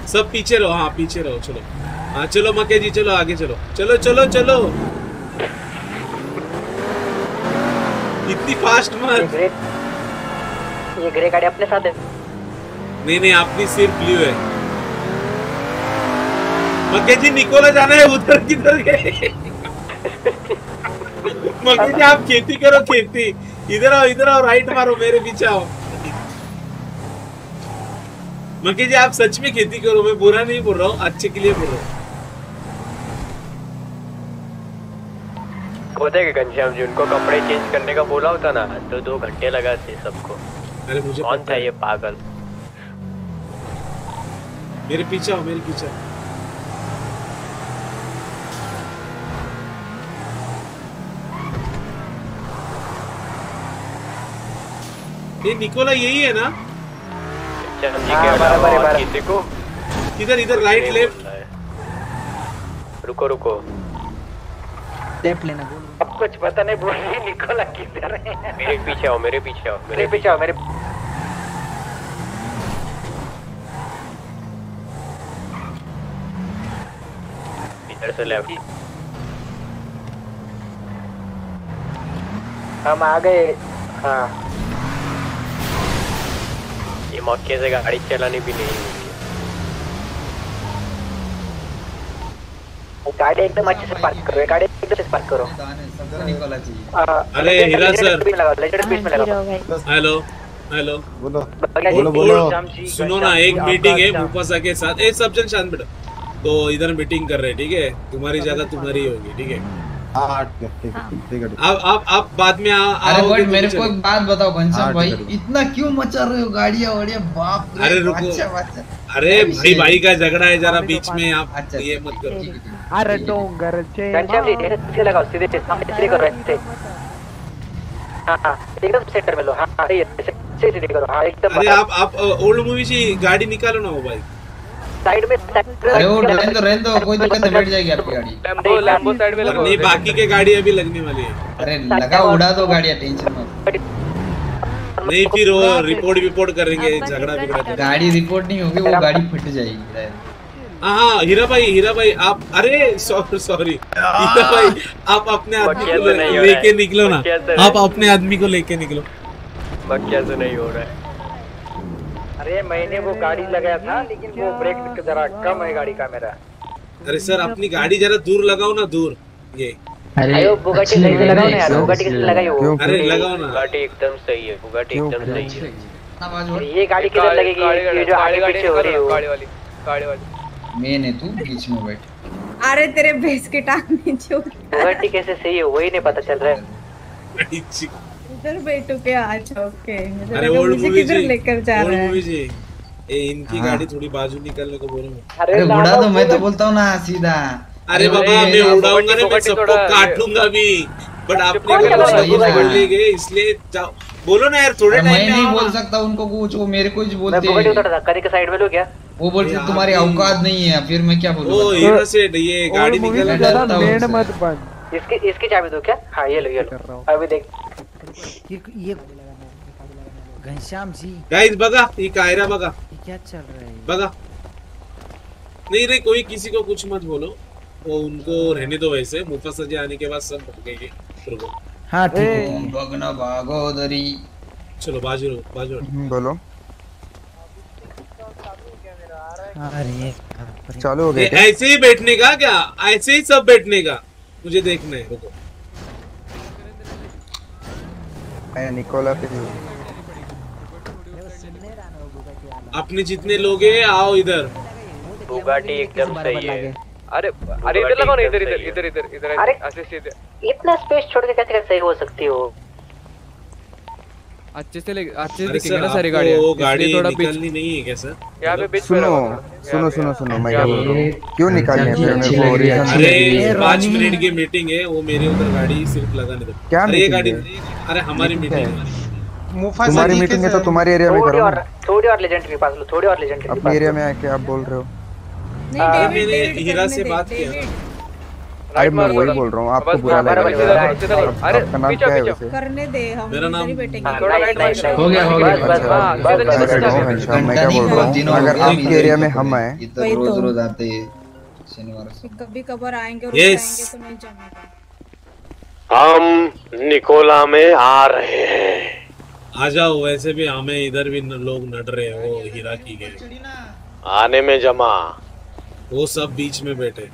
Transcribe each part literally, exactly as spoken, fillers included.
सब पीछे रहो, हाँ पीछे रहो, चलो हाँ चलो मक्के जी, चलो आगे चलो, चलो चलो चलो, इतनी फास्ट मत। ये ग्रे गाड़ी अपने साथ है? नहीं नहीं, अपनी सिर्फ ब्लू है। मक्के जी निकोला जाना है, उधर किधर गए? मक्के जी आप खेती करो, खेती, इधर आओ इधर आओ, राइट मारो, मेरे पीछे आओ। मक्के जी आप सच में खेती करो, मैं बुरा नहीं बोल रहा हूँ, अच्छे के लिए बोल रहा हूँ। होता है घनश्याम जी, उनको कपड़े चेंज करने का बोला होता ना तो दो घंटे लगाते सबको। अरे मुझे कौन था ये पागल? मेरे पीछे आओ, मेरे पीछे आओ। ये निकोला यही है ना? किधर इधर, राइट लेफ्ट? रुको रुको, लेफ्ट लेना। अब कुछ पता नहीं बोल रही निकोला किधर है। मेरे पीछे आओ, मेरे पीछे आओ, मेरे पीछे आओ, मेरे इधर से लेफ्ट। हम आ गए। हाँ ये मौके से गाड़ी चलानी भी नहीं होती। गाड़ी एकदम अच्छे से पार्क करो, गाड़ी एकदम अच्छे से पार्क करो। अरे हीरा सर, हेलो हेलो, बोलो बोलो बोलो। सुनो ना, एक मीटिंग है मुफासा के साथ। ए सब जन शांत बैठो। तो इधर मीटिंग कर रहे हैं, ठीक है? तुम्हारी जगह तुम्हारी होगी, ठीक है? आप आप आप बाद में आओ। अरे बट मेरे को एक बात बताओ घनश्याम भाई, इतना क्यों मचा रहे हो गाड़ियां वाड़ियां? बाप रे। अरे रुको, अरे भाई भाई का झगड़ा है, जरा बीच में आप ये मत करो। अरे डोंगर चे घनश्याम जी सीधे लगाओ, सीधे सीधे करो, ऐसे। हां हां एकदम सेंटर में लो। हां सही है, सीधे सीधे करो। हां एकदम। अरे आप आप ओल्ड मूवी से गाड़ी निकालो ना वो भाई, साइड में। अरे वो रहने दो रहने दो, कोई दिक्कत नहीं, बैठ जाएगी आपकी गाड़ी। लैम्बो लैम्बो साइड में लगाओ। नहीं बाकी के गाड़ी अभी लगने वाली है। अरे लगा, उड़ा दो गाड़ियां, टेंशन मत। नहीं फिर वो रिपोर्ट रिपोर्ट करेंगे, झगड़ा बिगड़ा। गाड़ी रिपोर्ट नहीं होगी, वो गाड़ी फट जाएगी। हाँ हीरा भाई, हीरा भाई आप, अरे सॉरी सॉरी हीरा भाई, आप अपने आदमी को लेके निकलो ना, आप अपने आदमी को लेके निकलो। बक्या तो नहीं हो रहा है। अरे मैंने वो गाड़ी लगाया था, लेकिन वो ब्रेक जरा कम है गाड़ी का मेरा। अरे सर अपनी गाड़ी जरा दूर लगाओ ना, दूर। ये अरे बुगाटी सही से लगाओ ना यार, बुगाटी कैसे लगाई हो? अरे लगाओ ना, बुगाटी एकदम सही है, बुगाटी एकदम सही है। ये गाड़ी किधर लगेगी? ये जो आगे पीछे हो रही है, गाड़ी वाली गाड़ी वाली मैं ने तू बीच में बैठ। अरे तेरे भैंस के टांग नीचे उतर। बुगाटी कैसे सही है वही नहीं पता चल रहा है। इधर बैठो क्या? अच्छा ओके। अरे ओल्ड मूवी किधर लेकर जा रहा है? जी ए इनकी गाड़ी थोड़ी बाजू निकालने को बोलो। अरे उड़ा दो, मैं तो बोलता हूँ ना सीधा। अरे बाबा मैं उड़ाऊंगा ना, मैं सबको काटूंगा भी, बट आपने बोले गए इसलिए जाओ। बोलो ना यार, थोड़े टाइम में। मैं नहीं बोल सकता उनको कुछ, वो मेरे को ही बोलते हैं। मैं बुगाटी उतर धक्का देके साइड में लो क्या? वो बोलते तुम्हारी औकात नहीं है, फिर मैं क्या बोलूं? ओ हीरो से ये गाड़ी निकल जाता हूं। मत बंद। इसकी इसकी चाबी दो क्या? हां ये लो ये लो, अभी देख। ये ये घनश्याम जी गाइस बगा, ये कायरा बगा, ये क्या चल रहा है? बगा नहीं नहीं, कोई किसी को कुछ मत बोलो, वो उनको रहने दो वैसे। मुफासा जी आने के बाद सब भगेंगे। रुको हां ठीक है, भगना भागोदरी। चलो बाजू बाजू बोलो। अरे चालू हो गया? ऐसे ही बैठने का क्या? ऐसे ही सब बैठने का? मुझे देखना है, रुको। निकोला पे अपने जितने लोग हैं आओ इधर। बुगाटी एकदम सही है। अरे अरे इधर लगाओ ना, इधर इधर इधर इधर इधर ऐसे सीधे। इतना स्पेस छोड़ के कैसे सही हो सकती हो? अच्छे से ले, अच्छे से दिखेगा ना सारी गाड़ियां। वो गाड़ी निकालनी नहीं है क्या सर? यहाँ पे बीच में सुनो सुनो सुनो सुनो, मैं क्या बोल रहा हूँ, क्यों निकालने हैं? अरे पाँच मिनट की मीटिंग है, वो मेरे उधर गाड़ी सिर्फ लगाने दो। क्या ये गाड़ी? अरे हमारी मीटिंग है। तुम्हारी मीटिंग है तो तुम्हारे एरिया में करो। थोड़ी और लेजेंड के पास लो, थोड़ी और लेजेंड के पास। अपने एरिया में आके आप बोल रहे हो? मैंने हीरा से बात किया। अरे मैं वही बोल रहा हूँ, आपको बुरा लगेगा। अरे आपका नाम पीछे क्या है पीछे वैसे? करने दे, हम मेरा नाम- इधर ही बैठेंगे। थोड़ा राइट मार हो गया हो गया बस बस हाँ अरे नो घनश्याम, मैं क्या बोल रहा हूँ, अगर आपके एरिया में हम आए, इधर वही रोज तो। रोज आते हैं शनिवार से। कभी कभार आएंगे और Yes. जाएंगे तो नहीं जाने का। हम निकोला में आ रहे हैं। आ जाओ, वैसे भी हमें इधर भी न- लोग नड रहे हैं, वो हीरा की गए आने में जमा। वो सब बीच में बैठे।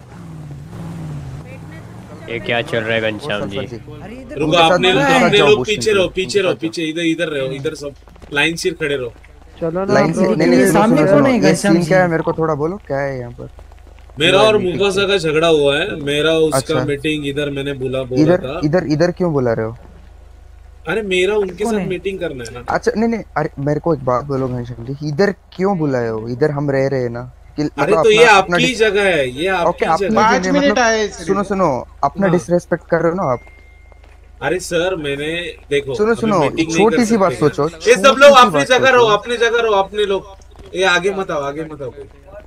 ये क्या चल रहा है वो घनश्याम जी? सरपंच जी। अरे इधर रुको, उनके साथ- अपने उनके साथ अपने जाओ लोग पूछने पीछे के रहो, लिए। पीछे रहो, उनके पीछे इधर इधर रहो, इधर सब लाइन सिर खड़े रहो। लाइन से नहीं नहीं ये सुनो, सामने सुनो, कौन है सुनो, ये घनश्याम सीन जी? क्या है मेरे को थोड़ा बोलो, क्या है यहाँ पर? मेरा और मुफासा का झगड़ा हुआ है, मेरा उसका अच्छा। मीटिंग इधर मैंने बोला बोला इधर था। इधर इधर क्यों बुला रहे हो? अरे मेरा उनके कौन साथ है? मीटिंग करना है ना। अच्छा नहीं नहीं, अरे मेरे को एक बात बोलो घनश्याम जी, इधर क्यों बुलाए हो? इधर हम रह रहे हैं ना कि अरे मतलब तो ये अपना- अपना आपकी डिस- जगह है, ये ओके, आपकी आपने जगह है। जो मतलब सुनो सुनो, अपना हाँ। डिसरेस्पेक्ट कर रहे हो ना आप। अरे सर मैंने देखो सुनो अभी सुनो, meeting नहीं छोटी कर सी बात सकते। सोचो, ये सब छोटी लोग सी अपनी बात जगह रहो, सोचो। अपनी जगह रहो, अपने लोग। ये आगे मत आओ, आगे मत आओ कोई।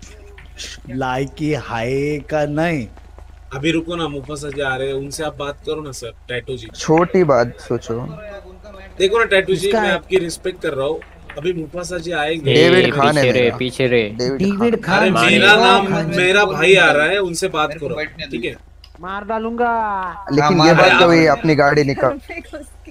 लाइकी हाय का नहीं। अभी रुको ना, मुफासा जी आ रहे हैं, उनसे आप बात करो ना सर। टैटू जी छोटी बात सोचो। देखो ना टैटू जी, इसका- मैं आपकी रिस्पेक्ट कर रहा हूँ। अभी मुफासा जी आएंगे। डेविड खान है पीछे रे मेरा। पीछे रे। डेविड अरे खान मेरा नाम खान जी। मेरा भाई आ रहा है, उनसे बात मेरे को करो, बैठने दो। ठीक है? मार डालूंगा। लेकिन हाँ, ये मार बात रहे तो आप। हुई, अपनी गाड़ी निकाल। फेंक उसके।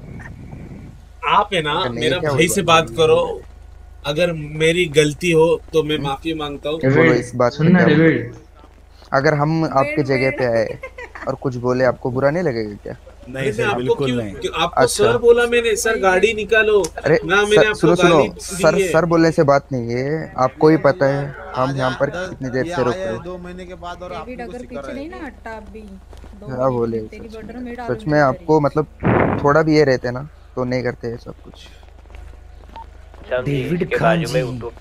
आप है ना, नहीं, मेरा क्या भाई हुआ? से बात करो। अगर मेरी गलती हो तो मैं माफी मांगता हूँ। बोलो इस बात पे क्या बोलो? अगर हम आपके जगह पे आए और कुछ बोले, आपको बुरा नहीं लगेगा क्या? नहीं मैं सर, आपको बिल्कुल क्यों नहीं। क्यों- आपको अच्छा। सर बोला मैंने, सर गाड़ी निकालो अरे ना, मैंने सर, आपको सुनो सुनो, गाली दी सर है। सर बोलने से बात नहीं है, आपको ही पता है हम यहाँ पर कितनी देर से रुक रहे हैं। दो महीने के बाद और डेविड अगर पीछे नहीं ना हटा अभी दो क्या मिनट बोले? में तेरी बॉर्डर में सच डालूंगी में तेरी। आपको मतलब थोड़ा भी ये रहते ना तो नहीं करते ये सब कुछ। डेविड खान जी।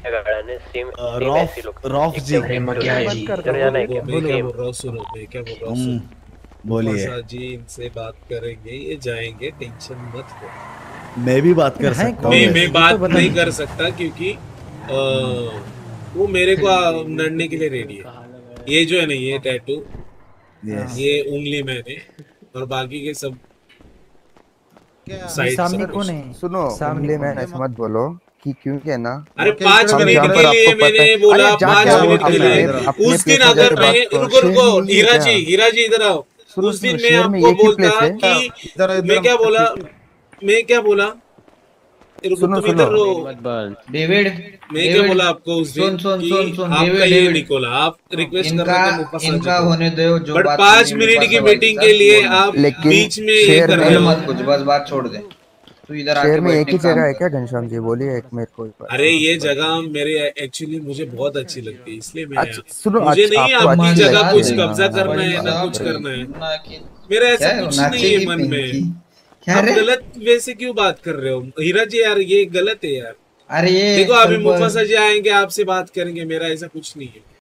रॉफ रॉफ जी इधर जाना है क्या? मैं क्या बोल रहा हूँ सुनो, मैं क्या बोल रहा हूँ हम्म, सुनो। बोलिए। मुफासा जी इनसे बात करेंगे, ये जाएंगे, टेंशन मत लो। मैं भी बात कर है सकता कौन? हूँ मैं ये मैं तो बात बता नहीं दीजिए। कर सकता क्योंकि अ, वो मेरे को आ, लड़ने के लिए रेडी है। ये जो है ना, ये टैटू, Yes. ये उंगली मैंने, और बाकी के सब साइड सामने सब कौन कुछ। है? सुनो, सामने उंगली कौन में है? ऐसे मत बोलो कि क्योंकि है ना, अरे पाँच हम मिनट जहाँ के पर लिए आपको पता मैंने है- बोला, अरे जाके पाँच आओ मिनट के अपने- लिए। अपने उस place दिन पे अगर जाके मैं, बात करो। रुको रुको, शहर में ये हीरा क्या? जी, हीरा जी इधर आओ। सुनो, उस दिन सुनो, मैं शहर में आपको एक ही बोलता place है। कि मैं क्या बोला, मैं क्या बोला, रुको सुनो, तुम इधर सुनो। रहो। मत बोल। डेविड मैं क्या बोला आपको उस दिन सुन सुन कि सुन सुन आपका डेविड ये डेविड निकोला, आप रिक्वेस्ट कर इनका रहे थे मुफासा जी इनका को। होने दो जो बट बात पाँच करनी है मिनट की मुफासा भाई मीटिंग साथ के लिए बोलना। आप लेकिन बीच में ये शहर कर में- रहे बोल हो। मत कुछ, बस बात छोड़ दे। तू इधर आके शहर में एक बैठने ही का काम जगह है कर। क्या घनश्याम जी? बोलिए एक मेरे को एक बार। अरे ये जगह मेरे एक्चुअली मुझे बहुत अच्छी लगती है, इसलिए मैं अच्छा, आया। सुनो, मुझे अच्छा, नहीं आपको आपकी अच्छी जगह लगती कुछ है। कब्जा करना है ना हाँ, कुछ हाँ, करना है। ना कि मेरा ऐसा क्या है, कुछ नहीं नाचेगी है मन में। पिंकी? क्या आप रे? गलत वैसे क्यों बात कर रहे हो हीरा जी? यार ये गलत है यार। अरे ये देखो अभी ಸ್ವಲ್ಪ- मुफासा जी आएंगे, आपसे बात करेंगे, मेरा ऐसा कुछ नहीं है।